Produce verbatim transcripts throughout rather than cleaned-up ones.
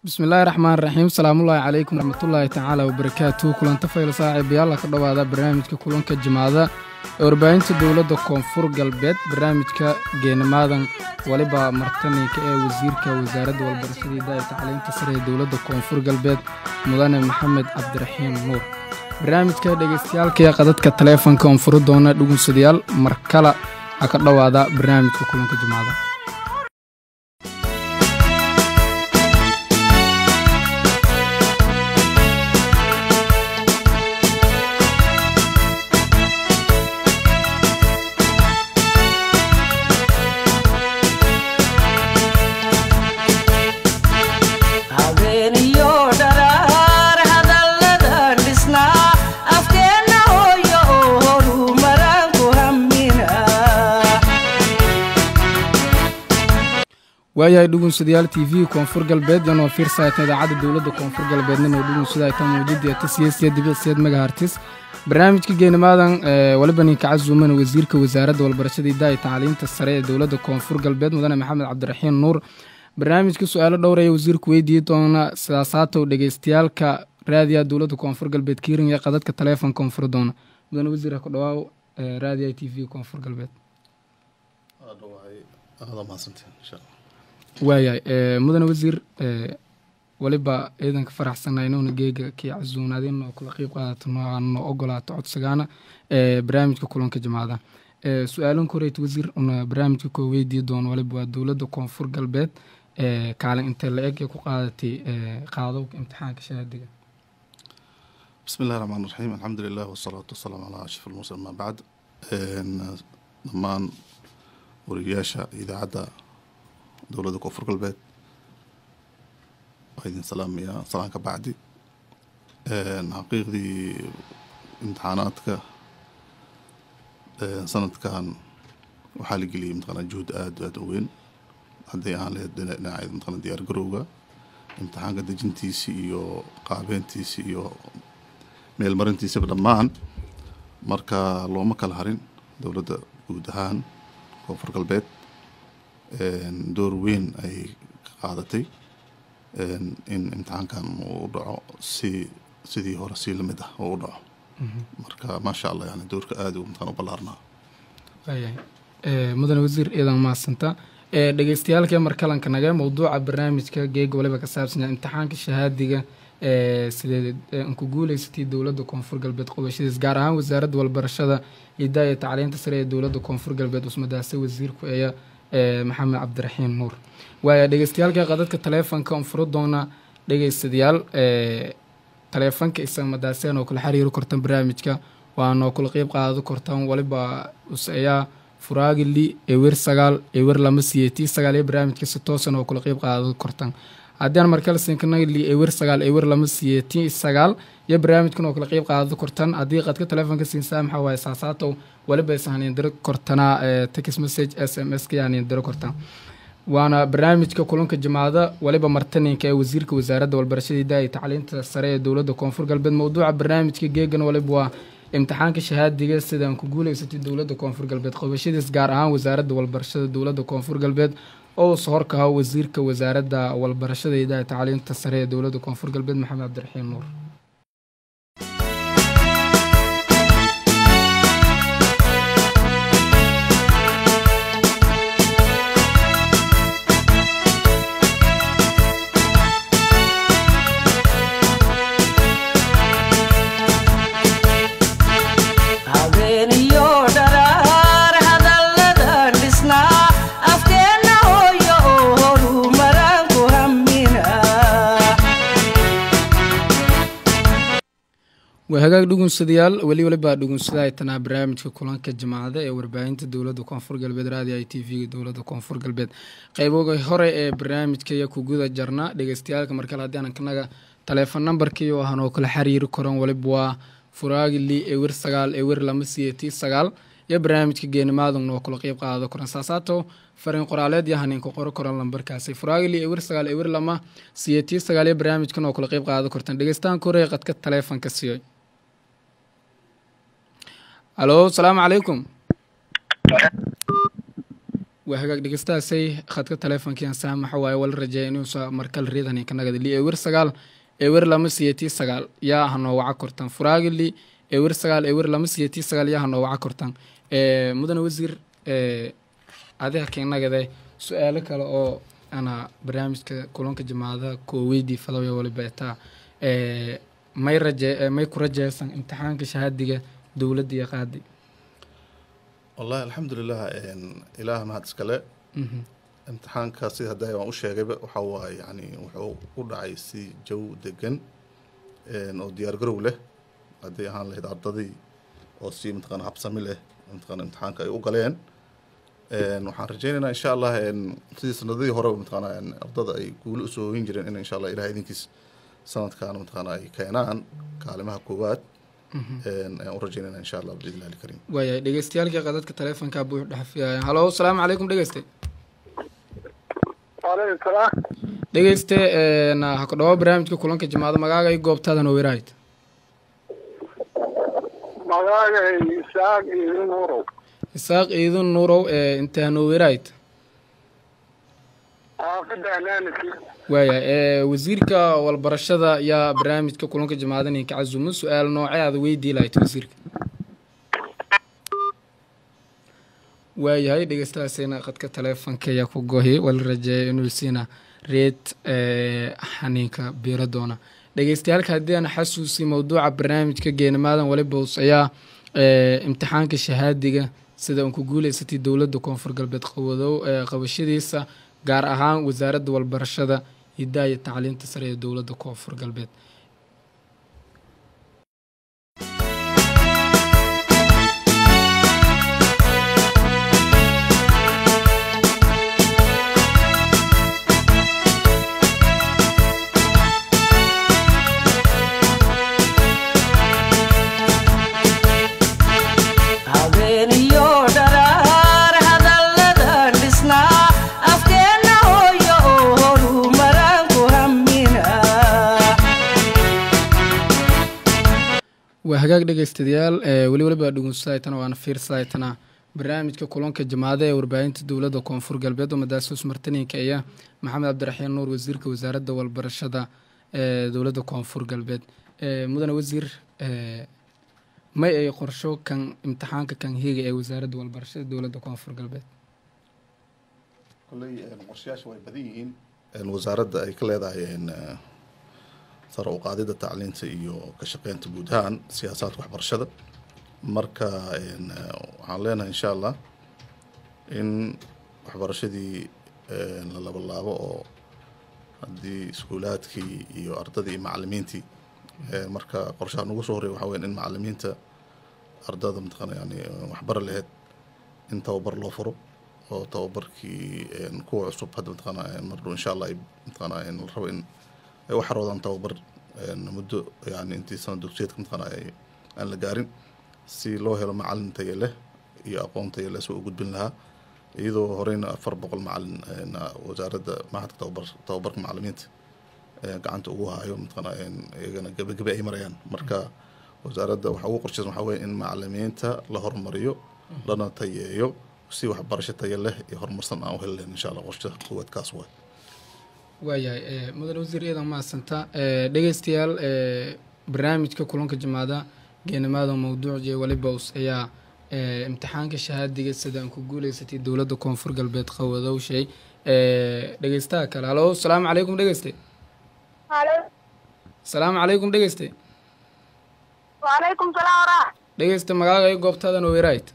بسم الله الرحمن الرحيم. السلام الله عليكم ورحمة الله تعالى وبركاته. كلنا تفايل صاحب يلا كدوا هذا برنامج كلنا كجماعة أربعين دولة كونفور قلبت برنامج كجين ماذا ولبا مرتني كوزير كوزارة والبرسيدي داير تعليم تسرية دولة كونفور قلبت مولانا محمد عبد الرحيم نور. برنامج كدجستيال كي قدرت كتلفون كونفور دونا دوغن سديال مركلا كدوا هذا برنامج كلنا كجماعة. وياي دوغن سديال تي في كونفور قلبيد لانو فير سايتنا idaacada dawladda koonfur galbeedna oo dhugun sida ay tan muujidii tasiyasiya dibadseed megahertz barnaamijka geenimaadan waliba nin ka casuuman wasiirka wasaaradda walbarashada iyo tacliinta sare ee dawladda koonfur galbeed mudane maxamed cabdiraxiin nuur barnaamijka su'aalo dhowr ay wasiirku weydiiyay doona siyaasadda oo dhageystayaalka raadiyaha dawladda koonfur galbeed kiirin iyo qadadka telefoon koonfur doona mudane wasiirka ku dhawaaw raadiyaha T V koonfur galbeed هذا ما سنتين إن شاء الله. وياي مدن وزير ولبا إذا كفرح سنة إنه نجيج كي عزون هذين إنه كل قيب قالت إنه إنه أقولها تعود سجانا برامج كلهم كجماعة سؤالون كوريت وزير إنه برامج كويدي دون ولبا الدولة دو كونفور قلبت كعلى أنت اللي أجي كقادتي قاضوك امتحان كشهادة. بسم الله الرحمن الرحيم. الحمد لله والصلاة والسلام على أشرف المرسلين. ما بعد ضمان ورياشة إذا عدا دولة كفر قلبت وإذن سلام يا سلام كبعدي حقيقة دي امتحاناتك سنة كان وحالي قلي امتحان جهد آد آد وين هدي أهان لهدنا ناعيد امتحان ديار قروغا امتحان قد جنتيسي يو قابينتيسي يو ميل مرنتيسي بدمان مركا لو مكال هارين دولة جهدهان كفر قلبت دور وين أي قاعدتي إن امتحان كان وضعه سي سيدي هو رسيل مده وضعه مركا ما شاء الله يعني دور كأدي وامتحان بلارنا. أيه مدن وزير إذا ما سنتا دقيستيالك يا مركلان كنجا موضوع برنامج كجيج ولا بكساب سنة امتحان كشهادة سيد انكو قولي ستي دولة كونفور قلبت قبشة سجارها وزارة والبرشة إداية تعليم تسرية دولة كونفور قلبت واسمه داسة وزير كويا محمد عبد الرحيم نور ودقيستيالك قادتك تلفون كونفور دونا دقيستيال تلفون كإسم داسة وكل حرير كرتن برامجك وأنا كل قيب قاعد كرتن ولبا وسيا فراغ اللي إير سجال إير لمسيتي سجال برامجك ستوسن وكل قيب قاعد كرتن عديان مركل سينكنا اللي إير سجال إير لمسيتي سجال يا برامج كنا كل قيب قاعد كرتن عدي قد كتلفون كسين سام حوا إساساته ولا بس هني ندرك كرتنا تكس مسج إس إم إس كيعني ندرك كرتن وأنا برامج ككلون كجماعة ولا بمرتني كوزير كوزارة والبرشة داي تعليم السرية الدولة كونفور قلب موضوع برنامج كجيجن ولا بوا امتحان كشهادة دقيقة سيدان كقولي ستي الدولة كونفور قلب قبشة سجارها وزارة والبرشة الدولة كونفور قلب أو صهر كها وزير كوزارة والبرشة داي تعليم السرية الدولة كونفور قلب محمد عبد الرحيم نور. وهاجا دوغن سديال ولي ولي با دوغن سداي تنا برنامجka kulanka jamaacada ee warbaahinta dawladda koonfur galbeed raadiyo T V dawladda koonfur galbeed qaybooga hore ee barnaamijka ya ku guda jarna dhageystayaalka markale hadii aan kanaga telefoon numberkii oo ahaan oo kala xiriir koran waliba waa furaagli ewer sagaal ewer lama siyeeti sagaal ya barnaamijka geenimaadan oo kala qayb qaado koran saasaato fariin qoraaleed yahanin ku qoro koran lambarkaasi furaagli ewer sagaal ewer lama siyeeti sagaal ya barnaamijkan oo kala qayb qaado kortan dhageystaan kore qadka telefoonka siyo. الو السلام عليكم. وهاجك دقيستاسي خدك تلفون كيان سامح واي ولا رجاء إنه صار مركل ريدني كنا قد اللي إيور سجال إيور لمسيتي سجال يا هنو وعكرتن فراغ اللي إيور سجال إيور لمسيتي سجال يا هنو وعكرتن مدن وزير هذا كنا قد سؤالك على أنا برنامج كلونك جماعة كويدي فلويا ولا بيتا ما يرجع ما يكون رجع سن امتحان كشهادة دولة دي قادي والله الحمد لله إن إله ما هتسكله امتحان كاسي هدايا وش يجيب وحوا يعني وحوا ودعي سي جو دجن إن ديار جروله هدايا هان له عددي أو سي امتحان حبسمي له امتحان امتحان كأي وقلين إن وحرجينا إن شاء الله إن في سنة هرب امتحان إن عدد أي يقول أسوين جرين إن إن شاء الله إلى هذين كيس سنة كان امتحان أي كينان كلامها قوات إن ورجينا إن شاء الله بإذن الله الكريم. ويا دقيستيالك قدرت كتلفون كابو دحفيا هلو السلام عليكم دقيستي. وعليكم السلام. دقيستي أنا هكذا برنامج كلونك جماعة مجاعة يجوب تاذا نويرايت. مجاعة إسحاق إذن نورو. إسحاق إذن نورو أنت نويرايت. آه كده أنا ويا وزيرك والبرشة يا برنامج كلونك جماعة نيك عزوم سؤال نوعي هذا ويدي لايت وزيرك. وياي دقيستاسينا قد كتلفون كيا كوجوهي والرجاء إنه يسينا ريت حنيكا بيردونا دقيستيالك هدي أنا حسوسي موضوع برنامج كجينا ماذا ولا بوصيا امتحان كشهادة سيدا أنكو قولي ستي الدولة دو كونفور قلبت قوضو قوشيديسا قار أهان وزارة والبرشة يداية تعليم تسرية الدولة دو كونفور قلبت وهجاك دقيستيال ولي ولي بعد سايتنا وأنا فير سايتنا برنامج ككلونك جماعة وربعين الدولة دو كونفور قلبيد ومداسوس مرتني كأيه محمد عبد الرحيم نور وزير كوزارة دول برشة دولة دو كونفور قلبيد مدن وزير ما يقرشوا كان امتحان كان هيجي وزارة دول برشة دولة دو كونفور قلبيد كل المرشيات شوي بديهين الوزارة أي كل هذا إن صاروا قاعدة التعليم إيو كشقين تبودهان سياسات وحبرشدة مركا إن علينا إن شاء الله إن وحبرشدي إن الله بالله أو هدي سكولاتكي إيو أرتدي معلمينتي مركا قرشان وصوري وحوين إن معلمينتا أرتدي متقنا يعني وحبر اللي هاد إن توبر لو فرو أو توبركي إن كوع عصب هذا متقنا مرة إن شاء الله متقنا إن الرو إن وحروضان توبر مدة يعني انتي سنة دوكسيتك متقنا أن لقارن سي لو هيرو معلم تيله يا أقوم تيله سوء قد بلنها إذا هورينا فربق المعلم وزارة معهد توبر توبر معلمينت قعنت أقوها يوم متقنا إن قبل قبل أي مريان مركا وزارة وحقوق قرشة محاوي إن معلمينتا لهر مريو لنا تييو وسي وحب برشة تيله يهر مرسن أو هل إن شاء الله قرشة قوة كاسوة waayahay mudan wasiir iidan maasanta dhegeystayaal barnaamijka kulanka jamaada geenimada mawduucii waliba us ayaa imtixaanka shahaadiga sida aan ku guuleysatay dawladda koonfur galbeed qawadow shay dhegeystaha kale halo assalaamu calaykum dhegeyste halo assalaamu calaykum dhegeyste wa calaykum salaam wara dhegeyste magaaga iyo goobtaada noo weerayd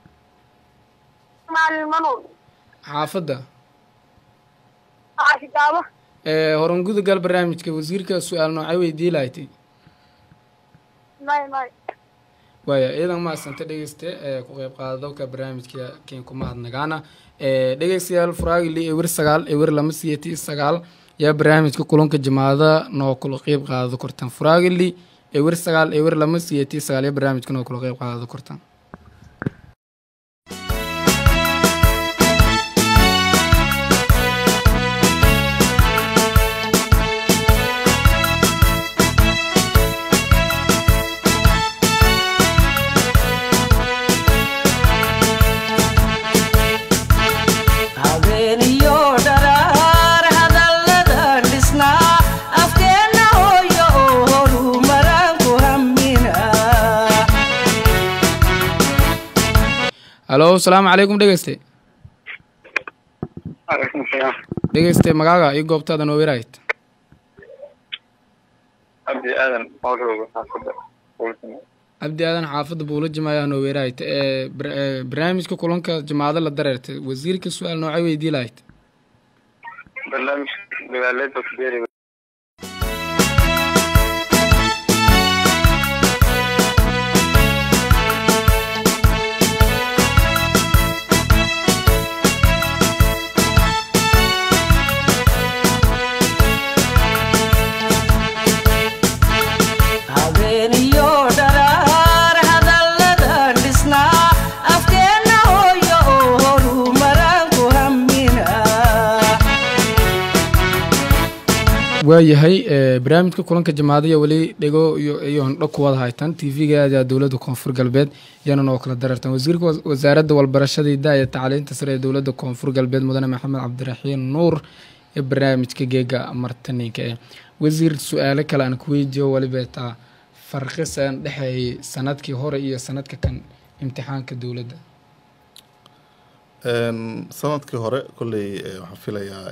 maalin manuul xaafadda ashikaaba ee horan gudagal barnaamijka wasiirka su'aal noocay weydii lahayd may may waya iidan ma asanta dhegeyste ee ku qayb qaadado ka barnaamijka keen kuma hadnagaana ee dhegeystayaal furaagili ewer sagaal ewer lama siyati sagaal ya barnaamijka kulanka jamaada noo kula qayb qaadado kortan furaagili ewer sagaal ewer lama siyati sagaal ya barnaamijka noo kula qayb qaadado kortan halo asalaamu calaykum dhegeyste Alaykum salaam. dhegeyste magaaga iyo goobtaada noo weerayd Abdi Aadan Mawlud xaafada. abdi aadan xaafadda buulo jimaayaa noo weerayd ee barnaamijka kulanka jamaacada la dareertay wasiirka su-aal noocay weydii lahayd Barnaamij magaalada Beeri. waayahay barnaamijka kulanka jamaacada wali dhego iyo iyo hondho ku wada haytan tv-ga dowladda koonfur galbeed yana noo kala dareertan wasiirka wasaaradda walbarashada iyo iyo tacliinta sare ee dowladda koonfur galbeed mudane maxamed cabdiraxiin nuur ee barnaamijka geega martaninka ee wasiir su-aalo kale aan ku weydiiyo waliba taa farqisan dhexeeyay sanadkii hore iyo sanadka kan imtixaanka dowladda sanadkii hore kolley waxaan filayaa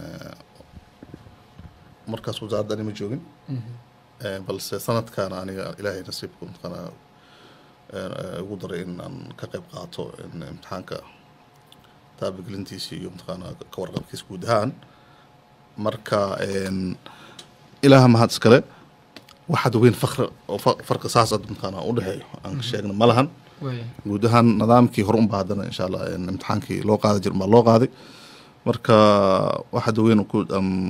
markaas wasaaradda anima joogin balse sanadkan aniga ilaahay nasiibku mataqaanaa ugu daray in aan ka qayb qaato imtixaanka taabagelintiisa iyo mataqaanaa ka warqabkiisa guud ahaan marka ilaaha mahad iskale waxaad weyn fakri oo farqi saas ad mataqaanaa u dhexeeyo aan sheegna ma lahan guud ahaan nidaamkii hore unbaa haddana insha allah imtixaankii loo qaaday jir baa loo qaaday marka waxaad weyn ku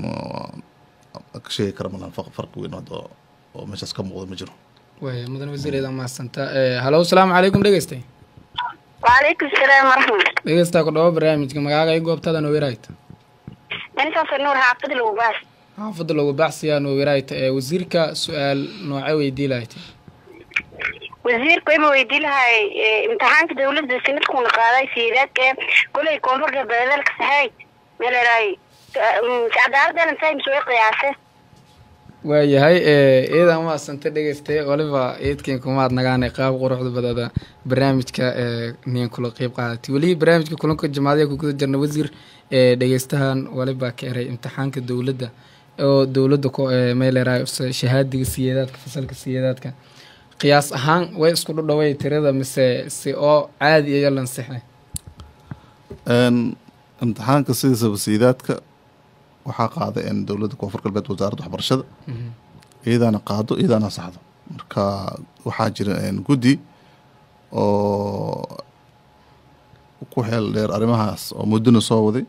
ka sheegi kara malahan farqi weyn hadda oo meeshaas ka muuqda ma jiro waaya mudan wasiireeda mahadsanta halo asalaamu calaykum dhegeystay وعليكم السلام ورحمة dhegeystaa ku dhawo barnaamijka magaaga iyo goobtaada noo weeraayta أنت نور حافظ الوباس xaafadda loogu baxsiyaa noo weeraayta ee wasiirka su-aal noocee weydii lahayd وزير كيما ويدي لها امتحان دولة سنة تكون قاضي سيدات كل يكون فرق بدل كسهاي ملا راي عدالة أنا سايم سوي قياسه waayahay eedan mahadsanta dhegeystay waliba eedkeen kumaad nagaanay qaab quruxda badada barnaamijka niyan kula qeyb qaadatay weli barnaamijka kulanka jamaacada ku guda jirna wasiir dhegeystahan waliba ka eray imtixaanka dowladda oo dowladda ku meeleraay shahaadiga siyeedaadka fasalka siyeedaadka qiyaas ahaan way isku dhaway tirada mise si oo caadi iyo lan saxay imtixaanka sidiisaba siyeedaadka waxaa qaaday in dowladda koonfur galbeed wasaaradda waxbarashada iyadaana qaado iyadaana saxdo marka waxaa jira guddi oo ku xeel dheer arrimahaas oo muddona soo waday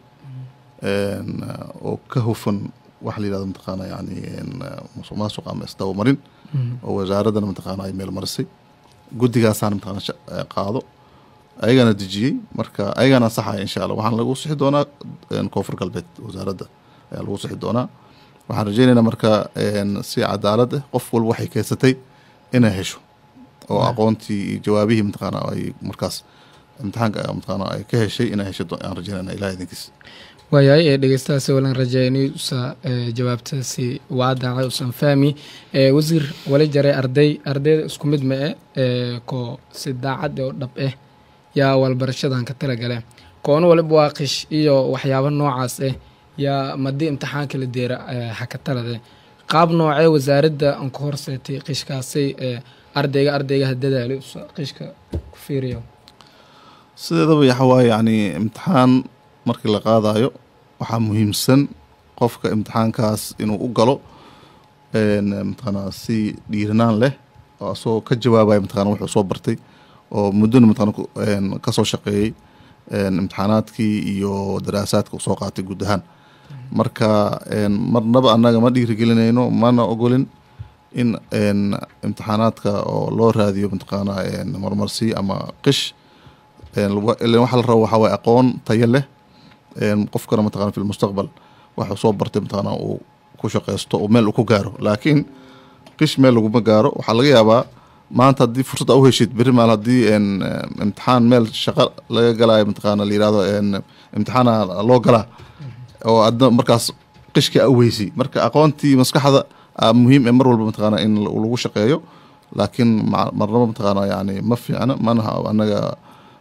oo ka hufan waxa la yidhahdo mataqaana yani musuq maasuq ama isdabamarin oo wasaaraddana mataqaana ay meel marisay guddigaasaana mataqaana qaado ayagana dejiyey marka ayagana saxaya insha allah waxaan lagu sixi doonaa koonfur galbeed wasaaradda ayaa lagu sixi doonaa waxaan rajeynaynaa marka si cadaalad ah qof walba waxay keensatay inay hesho oo aqoontii iyo jawaabihii mataqaana ay markaas imtixaanka mataqaana ay ka heshay inay hesho aan rajeynayna ilaah idinkiis waayahay ee dhegeystahaasi walan rajeynay usa jawaabtaasi waadaacay usan fahmi wasiir wali jaray arday ardayda isku mid ma eh ko si daacad oo dhab ah yaa walbarashadan ka talagale koona waliba waa qish iyo waxyaabo noocaas ah yaa madii imtixaanka la deera ha ka talade qaab noocee wasaaradda aan ku horseetay qishkaasay ardayga ardayga hadadaali qishka ku fiiriyo sideedaba waxa waaye yani imtixaan markii la qaadayo waxaa muhiimsan qofka imtixaankaas inuu u galo mataqaana si dhiiranaan leh oo asagoo ka jawaabaya mataqana wuxuu soo bartay oo muddona mataqana kasoo shaqeeyey imtixaanaadkii iyo daraasaadka usoo qaatay guud ahaan marka marnaba annaga ma dhiirigelinayno mana ogolin in imtixaanaadka oo loo raadiyo mataqaana marmarsi ama qish waxa la rabo waxaa waye aqoon tayo leh qofkana mataqana fi lmustaqbal waxuu soo bartay mataqana uu ku shaqeysto oo meel uu ku gaaro laakiin qish meel laguma gaaro waxaa laga yaabaa maanta haddii fursad u heshid berri maal haddii imtixaan meel shaqo laga galaayo mataqaana la yirahdo imtixaana loo galaa oo adna markaas qishkii a weysay marka aqoontii maskaxda muhiim ee mar walba mataqaana in lagu shaqeeyo laakiin marnaba mataqaana yani ma fiicna manaha anaga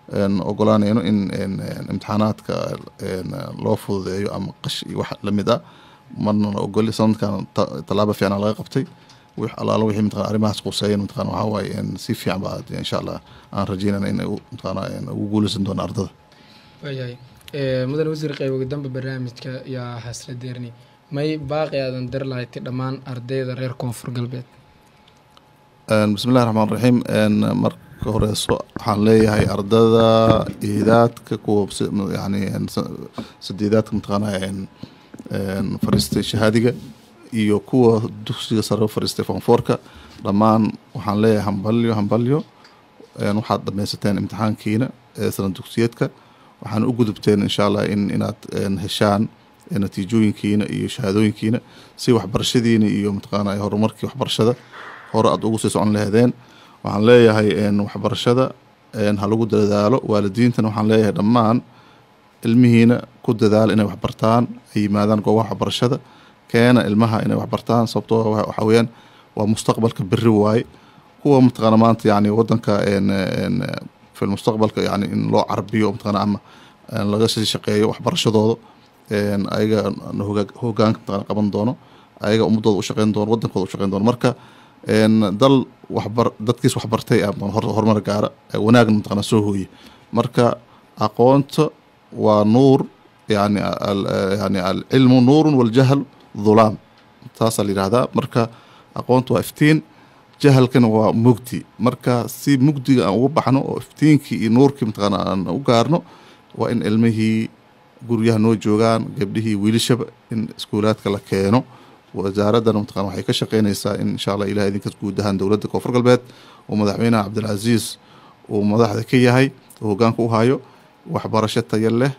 ogolaanayno in imtixaanaadka loo fududeeyo ama qash iyo wax lamid ah marna ogoli sanadkan tallaabo fiican laga qabtay wix alaalo wixii mataqaan arrimahaas quseeyeen mataqaan waxaa waaye si fiican baa insha allah aan rajeynayna inay mataqaan ugu guuleysan doonaan ardada. waayahay mudane wasiir qayboga dambe barnaamijka yaa hasla deerni may baaqi aadan dir lahayd dhammaan ardayda reer koonfur galbeed. bismillahi raxmaan raxiim marka horeyso waxaan leeyahay ardada iidaadka kuwa yani sadeedaadka mataqaanaa fariistay shahaadiga iyo kuwa dugsiga sare fariistay foonfoorka dhammaan waxaan leeyahay hambalyo hambalyo waxaad dhamaysateen imtixaankiina ee sana dugsiyeedka waxaan u gudubteen insha allah in inaad heshaan natiijooyinkiina iyo shahaadooyinkiina si waxbarashadiina iyo mataqaanaa horumarkii waxbarashada hore aad ugu sii socon lahaydeen. waxaan leeyahay waxbarashada ha lagu dadaalo waalidiintana waxaan leeyahay dhammaan ilmihiina ku dadaala inay waxbartaan ay yimaadaan goobaha waxbarashada keena ilmaha inay waxbartaan sababtoo waxa weeyaan waa mustaqbalka berri waaye kuwa mataqaana maanta yani wadanka fi mustaqbalka yani in loo carbiyo mataqaana ama laga sii shaqeeyo waxbarashadooda ayaga hogaanka mataqaana qaban doono ayaga ummadooda u shaqeyn doono wadankooda u shaqeyn doono marka dal waxbar dadkiis waxbartay horumar gaara wanaagna mataqaana soo hooye marka aqoonta waa nuur yani yani alcilmu nuurun waljahlu dhulaam taasaa la yidhahdaa marka aqoonta waa iftiin jahalkana waa mugdi marka si mugdiga aan uga baxno oo iftiinkii iyo nuurkii mataqaana aan u gaarno waa in ilmihii guryaha noo joogaan gabdhihii wiilashaba in iskuulaadka la keeno wasaaradana mataqana waxay ka shaqeynaysaa in insha allah ilahay idinkas guud ahaan dowladda koonfur galbeed oo madaxweynaha cabdilcasiis uu madaxda ka yahay oo hogaanka u hayo waxbarasho tayo leh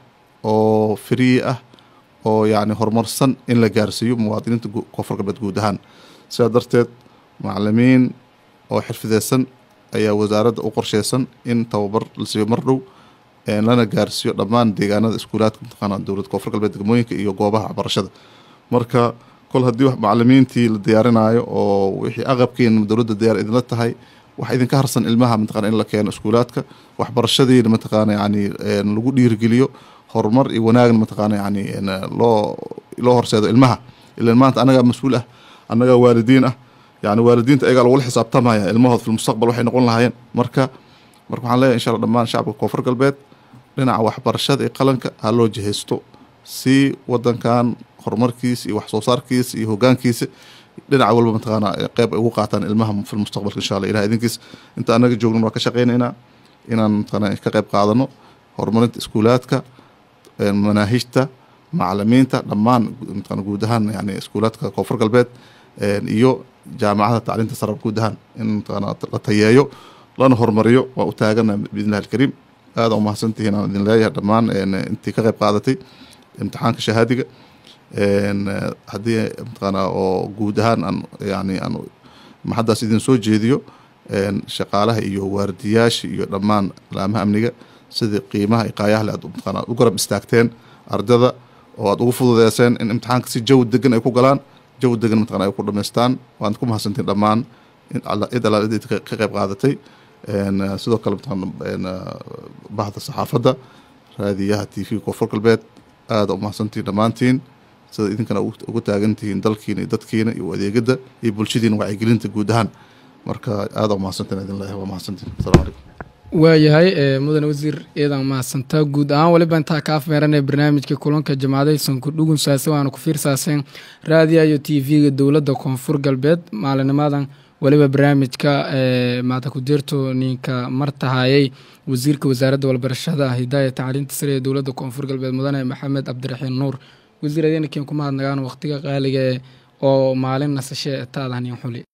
oo free ah oo yani horumarsan in la gaarsiiyo muwaadiniinta koonfur galbeed guud ahaan sidaa darteed macalimiin oo xirfideysan ayaa wasaaradda u qorsheysan in tababar la siiyo mar dhow lana gaarsiiyo dhammaan deegaanada iskuulaadka mataqaana dowladda koonfur galbeed degmooyinka iyo goobaha waxbarashada marka kol haddii macalimiintii la diyaarinaayo oo wixii aqabkiina dowladda diyaar idinla tahay wax idinka harsan ilmaha mataqana in la keeno iskuulaadka waxbarashadiina mataqaana yani lagu dhiirigeliyo horumar iyo wanaagna mataqaana yani loo loo horseedo ilmaha ilaan maanta anagaa mas-uul ah annagaa waalidiin ah yani waalidiinta ayagaa lagula xisaabtamaya ilmahood fi mustaqbal waxay noqon lahaayeen marka marka waxaan leeyahay insha allah dhammaan shacabka koonfur galbeed dhinaca waxbarashada iyo qalanka ha loo jihaysto si wadankan horumarkiisa iyo wax soo saarkiisa iyo hogaankiisa dhinaca walba mataqaana qeyb ay ugu qaataan ilmaha fi mustaqbalka insha allah ilahay idinkiis inta anaga joogno waa ka shaqeynaynaa inaan mataqaana ka qeyb qaadano horumarinta iskuulaadka manaahijta macalimiinta dhammaan mataqaana guud ahaan yani iskuulaadka koonfur galbeed iyo jaamacada tacliinta sare guud ahaan in mataqaana la tayeeyo lana horumariyo waa u taagana biidnillahi alkariim aada u mahadsantihiin aan idin leeyahay dhammaan intii ka qeyb qaadatay imtixaanka shahaadiga haddii mataqaana oo guud ahaan aan yani aan maxaddaas idin soo jeediyo shaqaalaha iyo waardiyaasha iyo dhammaan laamaha amniga sidii qiimaha iqaayaha le aad mataqaana u garab istaagteen ardada oo aad ugu fududeyseen in imtixaanka si jawi degan ay ku galaan jawi degan mataqana ay ku dhamaystaan waad ku mahadsantiin dhammaan cid alla cid ka qeyb qaadatay sidoo kale mataqaana bahda saxaafadda raadiyaha t v koonfur galbeed aada u mahadsantiin dhammaantiin sida idinkana ugu taagantihiin dalkiina iyo dadkiina iyo adeegada iyo bulshadiina wacyigelinta guud ahaan marka aada u mahadsantiin idin leeyahay waa mahadsantiin asalamu calaykum waayahay mudane wasiir eedan mahadsantaa guud ahaan waliba intaa kaa feeranee barnaamijka kulanka jamaacadaysan ku dhugunsaase waana ku fiirsaaseen raadiya iyo t v-ga dowladda koonfur galbeed maalinimadan waliba barnaamijka maanta ku jirto ninka martahayay wasiirka wasaaradda walbarashada hidaaya tacliinta sare ee dowladda koonfur galbeed mudane maxamed cabdiraxiin nuur wasiir adeena keen ku mahadnagaan waqtiga qaaliga oo maalin nasashe taadahan xuli